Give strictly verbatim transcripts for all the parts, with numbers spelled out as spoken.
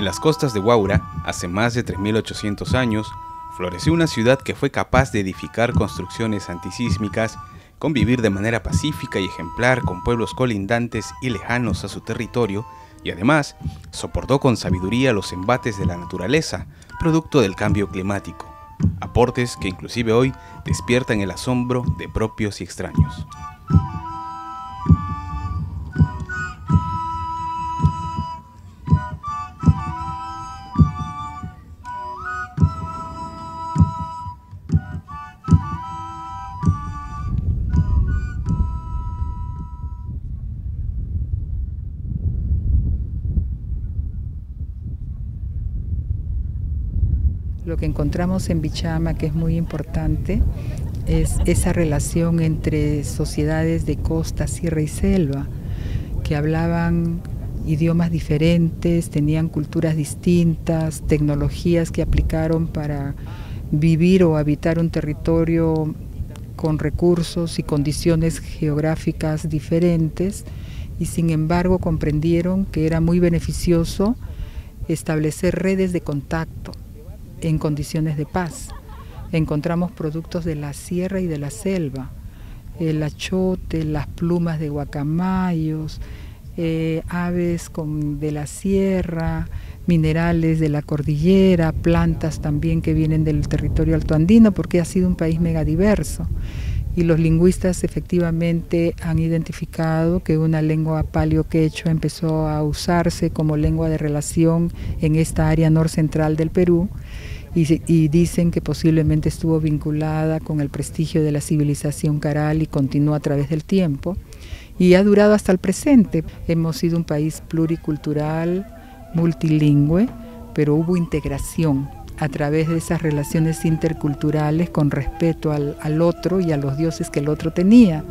En las costas de Huaura, hace más de tres mil ochocientos años, floreció una ciudad que fue capaz de edificar construcciones antisísmicas, convivir de manera pacífica y ejemplar con pueblos colindantes y lejanos a su territorio, y además soportó con sabiduría los embates de la naturaleza, producto del cambio climático, aportes que inclusive hoy despiertan el asombro de propios y extraños. Lo que encontramos en Bichama, que es muy importante, es esa relación entre sociedades de costa, sierra y selva, que hablaban idiomas diferentes, tenían culturas distintas, tecnologías que aplicaron para vivir o habitar un territorio con recursos y condiciones geográficas diferentes, y sin embargo comprendieron que era muy beneficioso establecer redes de contacto en condiciones de paz. Encontramos productos de la sierra y de la selva, el achote, las plumas de guacamayos, eh, aves con, de la sierra, minerales de la cordillera, plantas también que vienen del territorio altoandino, porque ha sido un país megadiverso. Y los lingüistas efectivamente han identificado que una lengua paleo-quechua empezó a usarse como lengua de relación en esta área norcentral del Perú, y, y dicen que posiblemente estuvo vinculada con el prestigio de la civilización caral y continúa a través del tiempo, y ha durado hasta el presente. Hemos sido un país pluricultural, multilingüe, pero hubo integración a través de esas relaciones interculturales con respeto al, al otro y a los dioses que el otro tenía,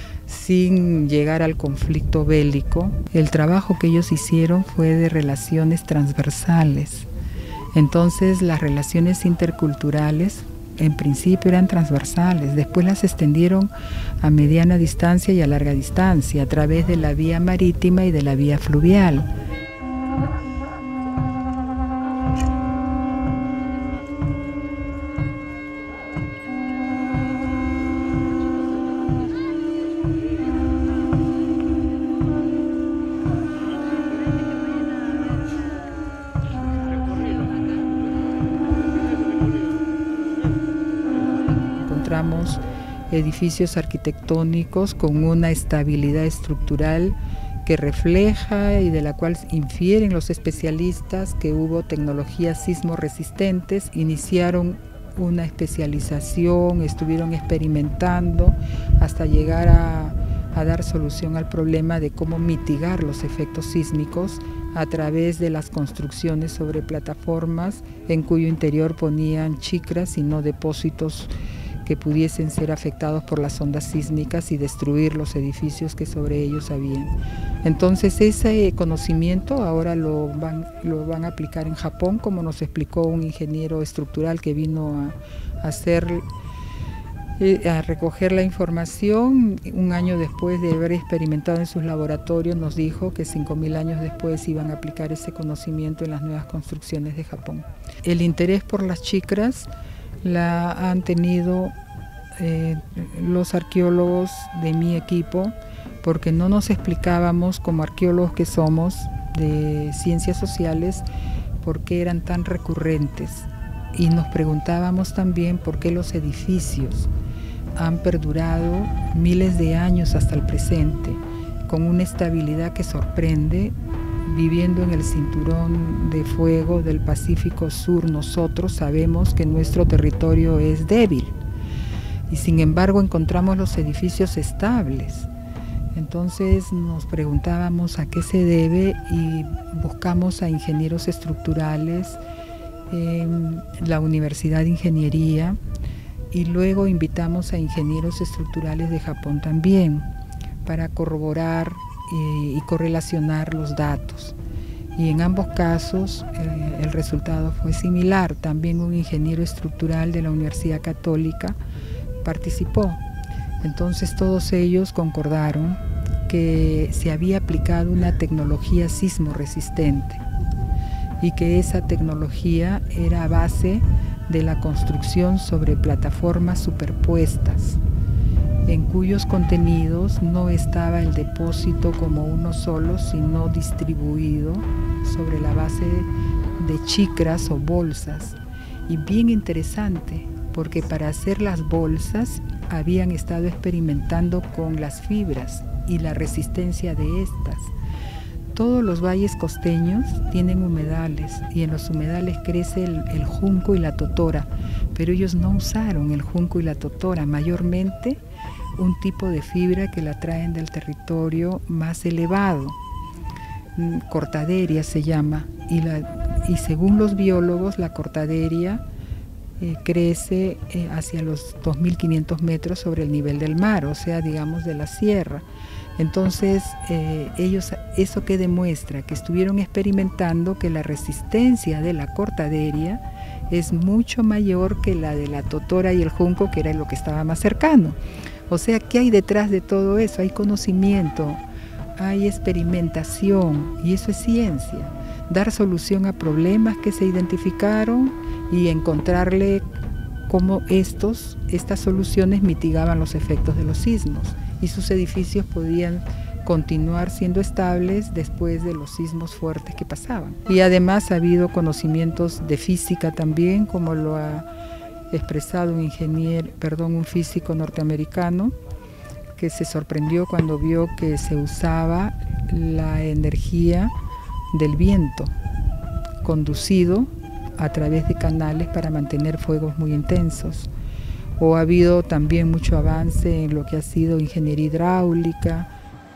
sin llegar al conflicto bélico. El trabajo que ellos hicieron fue de relaciones transversales. Entonces las relaciones interculturales en principio eran transversales, después las extendieron a mediana distancia y a larga distancia, a través de la vía marítima y de la vía fluvial. Encontramos edificios arquitectónicos con una estabilidad estructural que refleja y de la cual infieren los especialistas que hubo tecnologías sismoresistentes, iniciaron una especialización, estuvieron experimentando hasta llegar a, a dar solución al problema de cómo mitigar los efectos sísmicos a través de las construcciones sobre plataformas en cuyo interior ponían chicras y no depósitos que pudiesen ser afectados por las ondas sísmicas y destruir los edificios que sobre ellos habían. Entonces ese conocimiento ahora lo van, lo van a aplicar en Japón, como nos explicó un ingeniero estructural que vino a, a hacer, a recoger la información. Un año después de haber experimentado en sus laboratorios, nos dijo que cinco mil años después iban a aplicar ese conocimiento en las nuevas construcciones de Japón. El interés por las chicras la han tenido eh, los arqueólogos de mi equipo, porque no nos explicábamos como arqueólogos que somos de ciencias sociales por qué eran tan recurrentes, y nos preguntábamos también por qué los edificios han perdurado miles de años hasta el presente, con una estabilidad que sorprende. Viviendo en el cinturón de fuego del Pacífico Sur, nosotros sabemos que nuestro territorio es débil, y sin embargo encontramos los edificios estables. Entonces nos preguntábamos a qué se debe y buscamos a ingenieros estructurales en la Universidad de Ingeniería, y luego invitamos a ingenieros estructurales de Japón también para corroborar y, y correlacionar los datos. Y en ambos casos eh, el resultado fue similar. También un ingeniero estructural de la Universidad Católica participó. Entonces todos ellos concordaron que se había aplicado una tecnología sismoresistente, y que esa tecnología era a base de la construcción sobre plataformas superpuestas, en cuyos contenidos no estaba el depósito como uno solo, sino distribuido sobre la base de chicras o bolsas. Y bien interesante, porque para hacer las bolsas habían estado experimentando con las fibras y la resistencia de estas. Todos los valles costeños tienen humedales y en los humedales crece el, el junco y la totora, pero ellos no usaron el junco y la totora, mayormente un tipo de fibra que la traen del territorio más elevado, cortaderia se llama, y, la, y según los biólogos la cortaderia eh, crece eh, hacia los dos mil quinientos metros sobre el nivel del mar, o sea, digamos de la sierra. Entonces, eh, ellos, ¿eso qué demuestra? Que estuvieron experimentando que la resistencia de la cortaderia es mucho mayor que la de la totora y el junco, que era lo que estaba más cercano. O sea, ¿qué hay detrás de todo eso? Hay conocimiento, hay experimentación, y eso es ciencia. Dar solución a problemas que se identificaron y encontrarle cómo estos, estas soluciones mitigaban los efectos de los sismos, y sus edificios podían continuar siendo estables después de los sismos fuertes que pasaban. Y además ha habido conocimientos de física también, como lo ha expresado un ingeniero, perdón, un físico norteamericano, que se sorprendió cuando vio que se usaba la energía del viento conducido a través de canales para mantener fuegos muy intensos. O ha habido también mucho avance en lo que ha sido ingeniería hidráulica.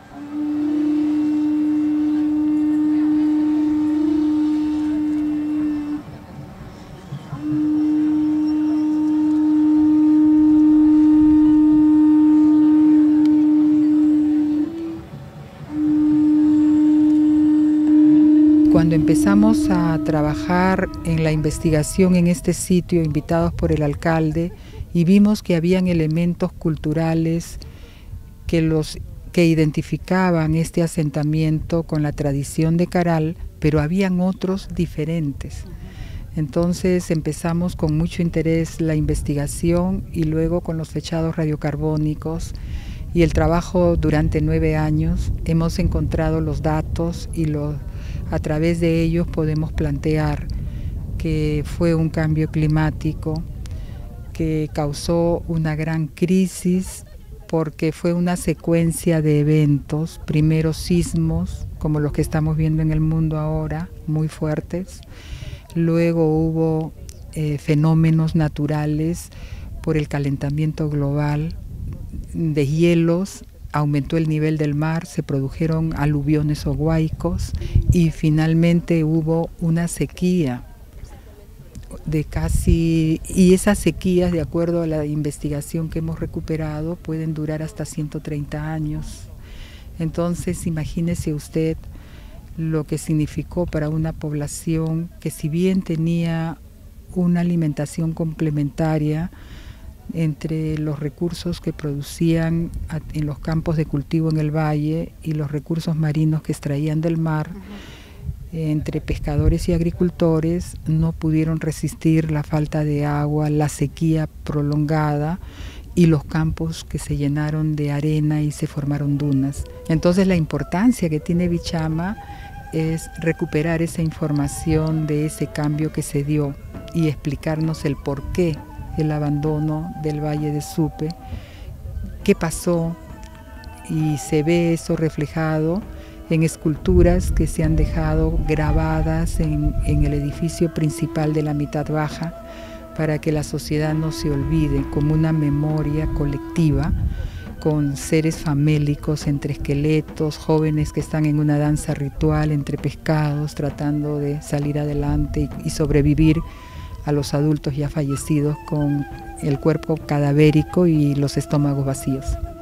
Cuando empezamos a trabajar en la investigación en este sitio, invitados por el alcalde, y vimos que habían elementos culturales que, los, que identificaban este asentamiento con la tradición de Caral, pero habían otros diferentes. Entonces empezamos con mucho interés la investigación y luego con los fechados radiocarbónicos y el trabajo durante nueve años. Hemos encontrado los datos y los, a través de ellos podemos plantear que fue un cambio climático que causó una gran crisis porque fue una secuencia de eventos, primero sismos, como los que estamos viendo en el mundo ahora, muy fuertes, luego hubo eh, fenómenos naturales por el calentamiento global, de hielos, aumentó el nivel del mar, se produjeron aluviones o huaicos y finalmente hubo una sequía de casi, y esas sequías, de acuerdo a la investigación que hemos recuperado, pueden durar hasta ciento treinta años. Entonces, imagínese usted lo que significó para una población que, si bien tenía una alimentación complementaria entre los recursos que producían en los campos de cultivo en el valle y los recursos marinos que extraían del mar, entre pescadores y agricultores, no pudieron resistir la falta de agua, la sequía prolongada y los campos que se llenaron de arena y se formaron dunas. Entonces la importancia que tiene Bichama es recuperar esa información de ese cambio que se dio y explicarnos el porqué del abandono del Valle de Supe, qué pasó, y se ve eso reflejado en esculturas que se han dejado grabadas en, en el edificio principal de la mitad baja, para que la sociedad no se olvide, como una memoria colectiva, con seres famélicos entre esqueletos, jóvenes que están en una danza ritual entre pescados, tratando de salir adelante y, y sobrevivir a los adultos ya fallecidos con el cuerpo cadavérico y los estómagos vacíos.